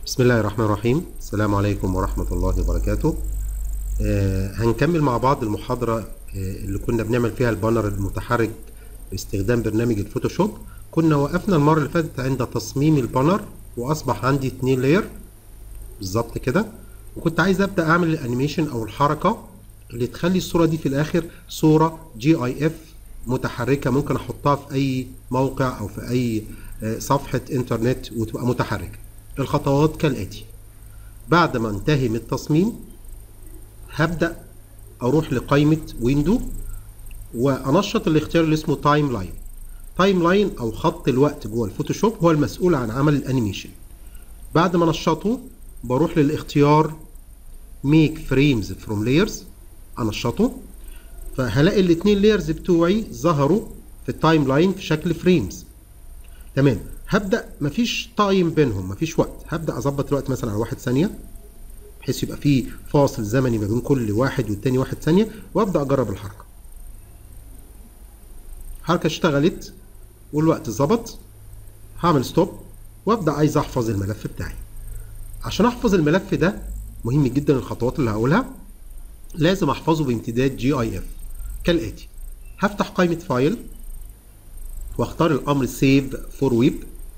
بسم الله الرحمن الرحيم. السلام عليكم ورحمة الله وبركاته. هنكمل مع بعض المحاضرة اللي كنا بنعمل فيها البانر المتحرك باستخدام برنامج الفوتوشوب. كنا وقفنا المرة اللي فاتت عند تصميم البانر، وأصبح عندي 2 لاير بالظبط كده، وكنت عايز أبدأ أعمل الأنيميشن أو الحركة اللي تخلي الصورة دي في الآخر صورة GIF متحركة، ممكن أحطها في أي موقع أو في أي صفحة إنترنت وتبقى متحركة. الخطوات كالآتي: بعد ما انتهي من التصميم هبدأ أروح لقائمة ويندو وأنشط الاختيار اللي اسمه تايم لاين. تايم لاين أو خط الوقت جوه الفوتوشوب هو المسؤول عن عمل الأنيميشن. بعد ما نشطه بروح للاختيار Make Frames from Layers، أنشطه، فهلاقي الاتنين لايرز بتوعي ظهروا في التايم لاين في شكل فريمز. تمام، هبدأ مفيش تايم بينهم، مفيش وقت، هبدأ أظبط الوقت مثلا على 1 ثانية بحيث يبقى فيه فاصل زمني ما بين كل واحد والتاني 1 ثانية، وأبدأ أجرب الحركة. الحركة اشتغلت والوقت ظبط، هعمل ستوب وأبدأ عايز أحفظ الملف بتاعي. عشان أحفظ الملف ده مهم جدا الخطوات اللي هقولها، لازم أحفظه بامتداد GIF كالآتي: هفتح قائمة فايل واختار الأمر Save for Web،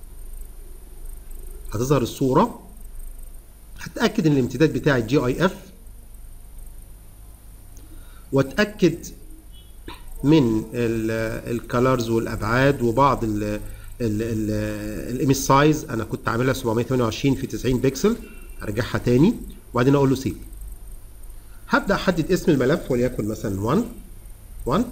هتظهر الصورة، هتأكد ان الامتداد بتاعي GIF، واتأكد من الكالرز والابعاد وبعض الايمج سايز. انا كنت عاملها 728 في 90 بكسل، هرجعها تاني وبعدين اقول له سيف. هبدأ احدد اسم الملف وليكن مثلا 1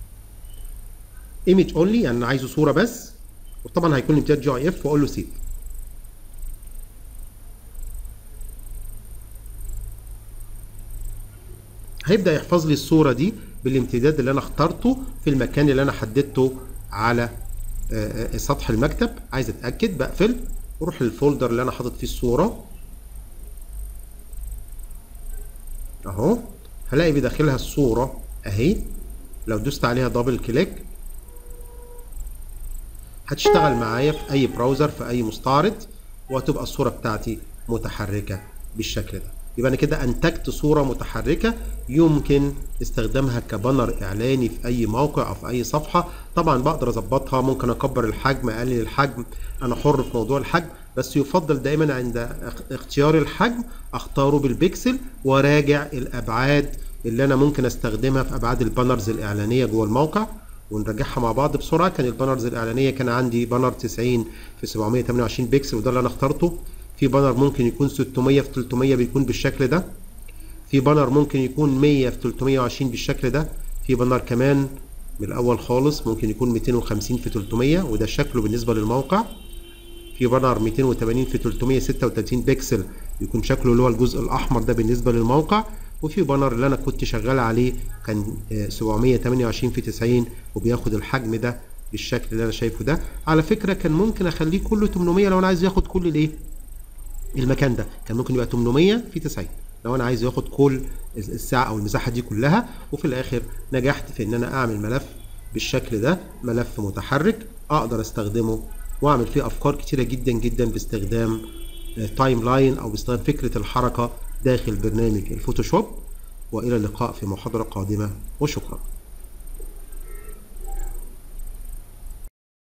ايمج اونلي، يعني انا عايزه صورة بس، وطبعا هيكون الامتداد GIF، واقول له سيف. هيبدأ يحفظ لي الصورة دي بالامتداد اللي أنا اخترته في المكان اللي أنا حددته على سطح المكتب. عايز أتأكد بقفل وأروح للفولدر اللي أنا حاطط فيه الصورة أهو، هلاقي بداخلها الصورة أهي. لو دوست عليها دبل كليك هتشتغل معايا في أي براوزر في أي مستعرض، وهتبقى الصورة بتاعتي متحركة بالشكل ده. يبقى أنا كده أنتجت صورة متحركة يمكن استخدامها كبانر إعلاني في أي موقع أو في أي صفحة. طبعا بقدر أظبطها، ممكن أكبر الحجم، أقلل الحجم، أنا حر في موضوع الحجم، بس يفضل دايما عند اختيار الحجم أختاره بالبكسل، وراجع الأبعاد اللي أنا ممكن أستخدمها في أبعاد البانرز الإعلانية جوه الموقع، ونراجعها مع بعض بسرعة. كان البانرز الإعلانية كان عندي بانر 90 في 728 بكسل وده اللي أنا اخترته. في بانر ممكن يكون 600 في 300 بيكون بالشكل ده، في بانر ممكن يكون 100 في 320 بالشكل ده، في بانر كمان من الأول خالص ممكن يكون 250 في 300 وده شكله بالنسبة للموقع، في بانر 280 في 336 بكسل يكون شكله اللي هو الجزء الأحمر ده بالنسبة للموقع، وفي بانر اللي أنا كنت شغال عليه كان 728 في 90 وبياخد الحجم ده بالشكل اللي أنا شايفه ده. على فكرة كان ممكن أخليه كله 800 لو أنا عايز ياخد كل الإيه؟ المكان ده كان ممكن يبقى 800 في 90 لو انا عايز ياخد كل الساعه او المساحه دي كلها. وفي الاخر نجحت في ان انا اعمل ملف بالشكل ده، ملف متحرك اقدر استخدمه واعمل فيه افكار كتيره جدا جدا باستخدام تايم لاين او باستخدام فكره الحركه داخل برنامج الفوتوشوب. والى اللقاء في محاضره قادمه، وشكرا.